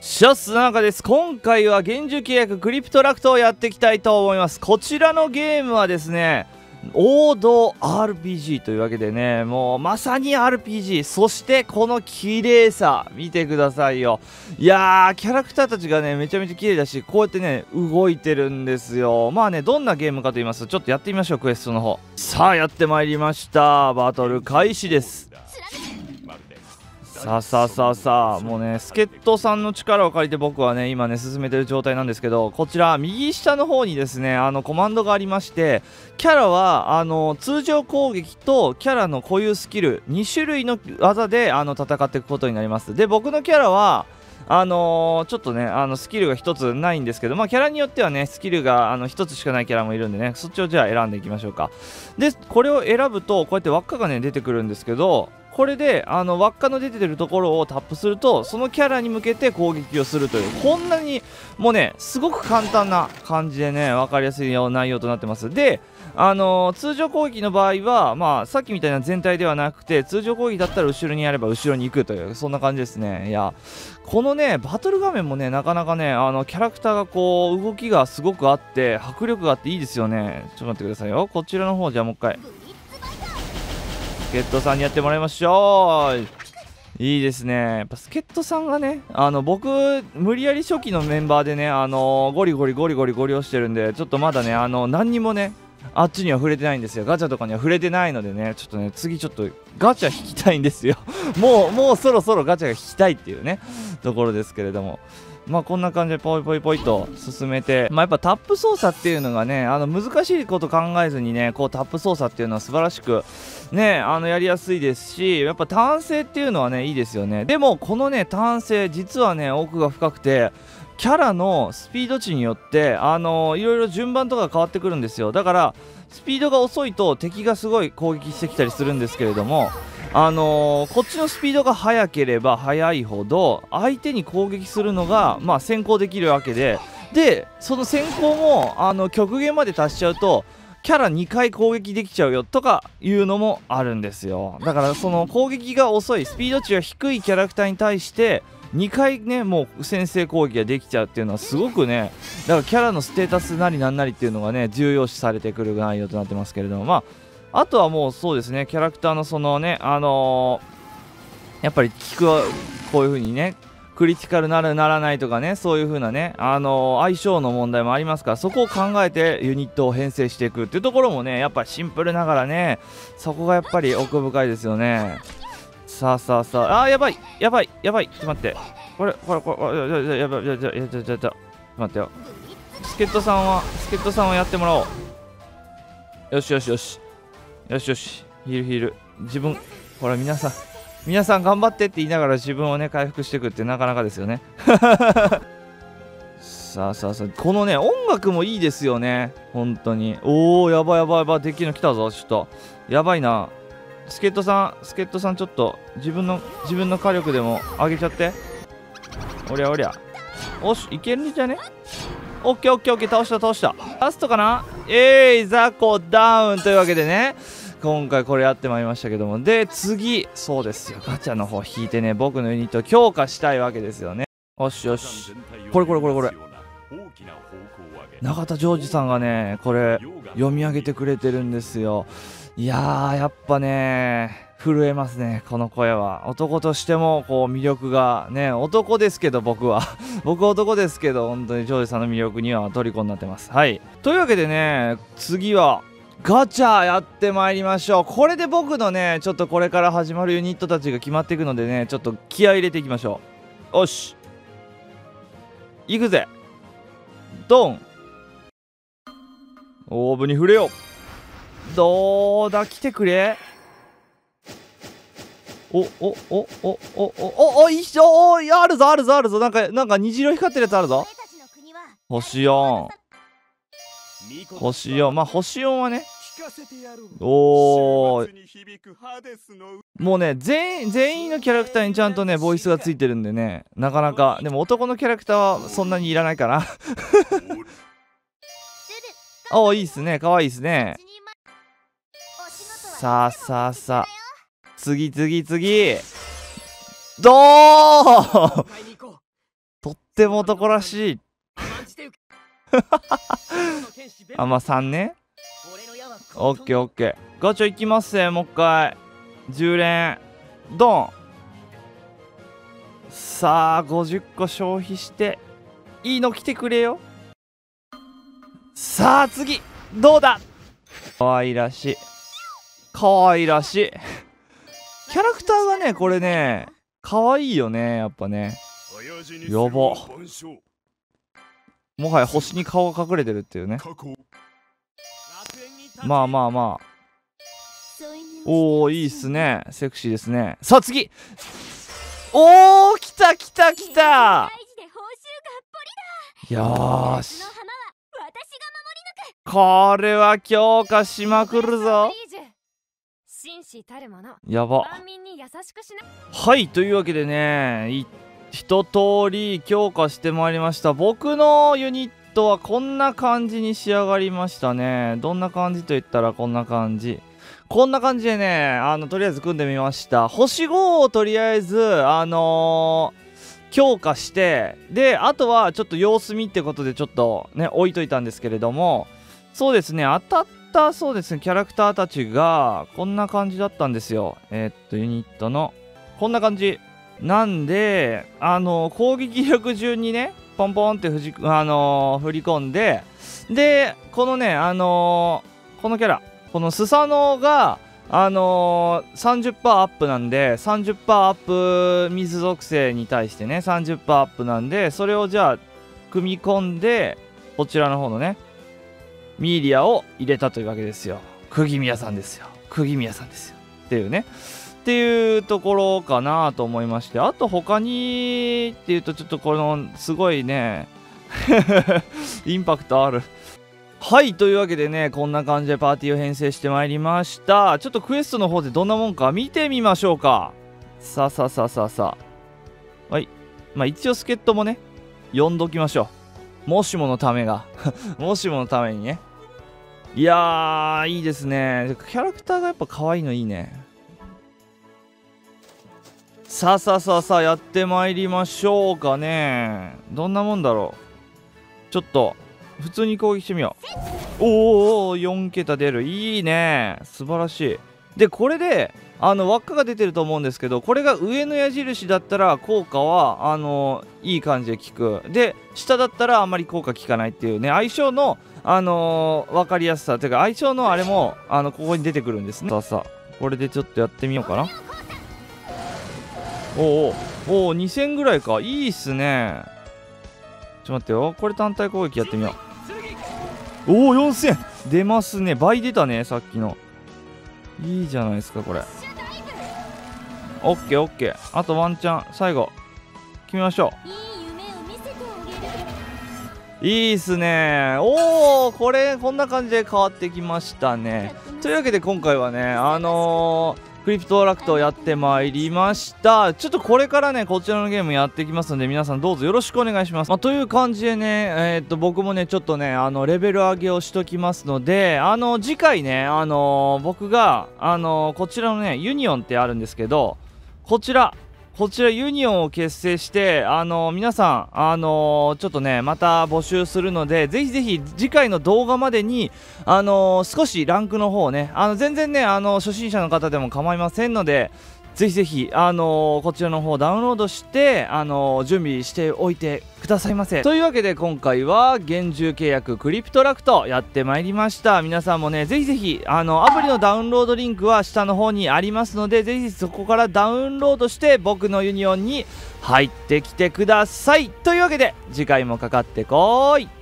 シャスナナカです。今回は厳重契約クリプトラクトをやっていきたいと思います。こちらのゲームはですね、王道 RPG というわけでね、もうまさに RPG、そしてこの綺麗さ見てくださいよ。いやー、キャラクターたちがねめちゃめちゃ綺麗だし、こうやってね動いてるんですよ。まあね、どんなゲームかと言いますと、ちょっとやってみましょう。クエストの方、さあやってまいりました。バトル開始です。さあもうね、助っ人さんの力を借りて僕はね今ね進めてる状態なんですけど、こちら右下の方にですねコマンドがありまして、キャラは通常攻撃とキャラの固有スキル2種類の技で戦っていくことになります。で、僕のキャラはちょっとねスキルが1つないんですけど、まあキャラによってはねスキルが1つしかないキャラもいるんでね、そっちをじゃあ選んでいきましょうか。で、これを選ぶとこうやって輪っかがね出てくるんですけど、これで輪っかの出てるところをタップするとそのキャラに向けて攻撃をするという、こんなにもうねすごく簡単な感じでね分かりやすい内容となってます。で、通常攻撃の場合はまあさっきみたいな全体ではなくて、通常攻撃だったら後ろにやれば後ろに行くという、そんな感じですね。いや、このねバトル画面もねなかなかねキャラクターがこう動きがすごくあって迫力があっていいですよね。ちょっと待ってくださいよ。こちらの方じゃあもう一回助っ人さんにやってもらいましょう。いいですね。やっぱ助っ人さんがね僕無理やり初期のメンバーでねゴリゴリをしてるんで、ちょっとまだね何にもねあっちには触れてないんですよ。ガチャとかには触れてないのでね、ちょっとね次ちょっとガチャ引きたいんですよもうそろそろガチャが引きたいっていうねところですけれども、まあこんな感じでポイと進めて、まあやっぱタップ操作っていうのがね難しいこと考えずにねこうタップ操作っていうのは素晴らしくねやりやすいですし、やっぱ単性っていうのはねいいですよね。でもこのね単性実はね奥が深くて、キャラのスピード値によっていろいろ順番とか変わってくるんですよ。だからスピードが遅いと敵がすごい攻撃してきたりするんですけれども、こっちのスピードが速ければ速いほど相手に攻撃するのがまあ先行できるわけで、その先行も極限まで達しちゃうとキャラ2回攻撃できちゃうよとかいうのもあるんですよ。だからその攻撃が遅いスピード値が低いキャラクターに対して2回ねもう先制攻撃ができちゃうっていうのはすごくね、だからキャラのステータスなりなんなりっていうのがね重要視されてくる内容となってますけれども、まああとはもうそうですね、キャラクターのそのねやっぱり効くはこういう風にねクリティカルならならないとかね、そういう風なね相性の問題もありますから、そこを考えてユニットを編成していくっていうところもねやっぱシンプルながらねそこがやっぱり奥深いですよね。さあやばいちょっと待って、これやばいちょっと待ってよ。助っ人さんはやってもらおう。よしヒール自分、ほら皆さん頑張ってって言いながら自分をね回復していくってなかなかですよねさあこのね音楽もいいですよね本当に。おー、やばいできるの来たぞ。ちょっとやばいな。助っ人さんちょっと自分の火力でも上げちゃって。おりゃおし、いけるんじゃね。オッケー倒したラストかな。ザコダウンというわけでね、今回これやってまいりましたけども、で次そうですよ、ガチャの方引いてね僕のユニットを強化したいわけですよね。よしこれ永田ジョージさんがねこれ読み上げてくれてるんですよ。いやー、やっぱね震えますねこの声は。男としてもこう魅力がね、男ですけど僕男ですけど本当にジョージさんの魅力には虜になってます。はい、というわけでね次はガチャやってまいりましょう。これで僕のねちょっとこれから始まるユニットたちが決まっていくのでね、ちょっと気合い入れていきましょう。よし行くぜ、ドン。オーブに触れよう。どうだ、来てくれ。いしょ、あるぞ。なんか虹色光ってるやつあるぞ。星4。まあ星4はね、もうね全員のキャラクターにちゃんとねボイスがついてるんでね、なかなか。でも男のキャラクターはそんなにいらないかないいっすね、かわいいっすね。さあ次どーとっても男らしい。あ、まあ3ね。オッケーオッケー。ガチャいきますね、もう一回。10連。ドン。さあ、50個消費して、いいの来てくれよ。さあ、次。どうだ。かわいらしい。かわいらしい。キャラクターがね、これね、かわいいよね、やっぱね。やば。もはや星に顔が隠れてるっていうね。まあまあまあ。おー、いいっすね。セクシーですね。さあ次。おー、来た来た来た。よーし。これは強化しまくるぞ。やば。はい、というわけでね、一通り強化してまいりました。僕のユニットはこんな感じに仕上がりましたね。どんな感じといったらこんな感じ。こんな感じでね、とりあえず組んでみました。星5をとりあえず、強化して、で、あとはちょっと様子見ってことでちょっとね、置いといたんですけれども、そうですね、当たった、そうですね、キャラクターたちが、こんな感じだったんですよ。ユニットの、こんな感じ。なんで、攻撃力順にね、ポンポンって振り込んで、で、このね、このキャラ、このスサノが、30% アップなんで、30% アップ水属性に対してね、30% アップなんで、それをじゃあ、組み込んで、こちらの方のね、ミーリアを入れたというわけですよ。釘宮さんですよ。釘宮さんですよ。っていうね。っていうところかなと思いまして、あと他にっていうとちょっとこのすごいねインパクトある。はい、というわけでね、こんな感じでパーティーを編成してまいりました。ちょっとクエストの方でどんなもんか見てみましょうか。さあさあさあさあさあ。はい、まあ一応助っ人もね呼んどきましょう。もしものためがもしものためにね。いやー、いいですね。キャラクターがやっぱ可愛いのいいね。さあさあさあさあ、やってまいりましょうかね。どんなもんだろう。ちょっと普通に攻撃してみよう。おお、4桁出る。いいね、素晴らしい。でこれで輪っかが出てると思うんですけど、これが上の矢印だったら効果はいい感じで効く。で下だったらあんまり効果効かないっていうね、相性の分かりやすさというか、相性のあれもここに出てくるんですね。さあさあ、これでちょっとやってみようかな。おお2000ぐらいか。いいっすね。ちょっと待ってよ、これ単体攻撃やってみよう。おお4000出ますね。倍出たね、さっきの。いいじゃないですかこれ。オッケーオッケー。あとワンチャン最後決めましょう。いいっすね。おお、こんな感じで変わってきましたね。というわけで今回はねクリプトラクトをやってまいりました。ちょっとこれからねこちらのゲームやっていきますので、皆さんどうぞよろしくお願いします。という感じでね、僕もねちょっとねレベル上げをしときますので、次回ね僕がこちらのねユニオンってあるんですけど、こちらユニオンを結成して皆さんちょっとねまた募集するので、ぜひぜひ次回の動画までに少しランクの方をね全然ね初心者の方でも構いませんので、ぜひぜひこちらの方ダウンロードして準備しておいてくださいませ。というわけで今回は厳重契約クリプトラクトやってまいりました。皆さんもねぜひぜひアプリのダウンロードリンクは下の方にありますので、ぜひそこからダウンロードして僕のユニオンに入ってきてください。というわけで次回もかかってこーい。